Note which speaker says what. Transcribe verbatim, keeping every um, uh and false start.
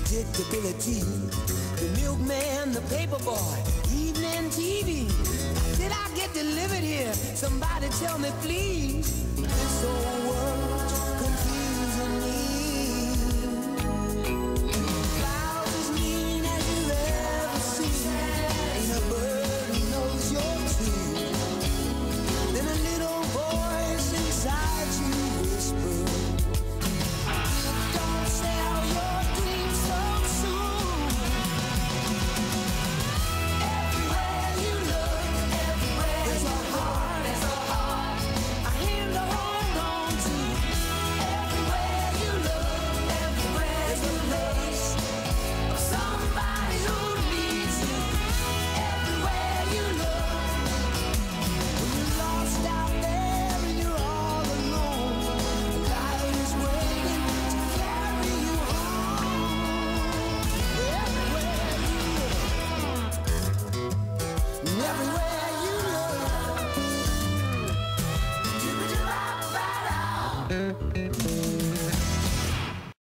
Speaker 1: predictability. The milkman, the paper boy, evening T V. Did I get delivered here? Somebody tell me, please. This whole world's confusing me. Clouds as mean as you've ever seen. Ain't a bird who knows you're true. Then a little voice inside you whisper, don't sell your dreams so soon. Everywhere you look, everywhere there's a heart, there's a heart, a hand to hold on to. Everywhere you look, everywhere there's a place of somebody who needs you. Everywhere you look, when you're lost out there and you're all alone, life is waiting to carry you home. Everywhere you look, everywhere you look, do it right out.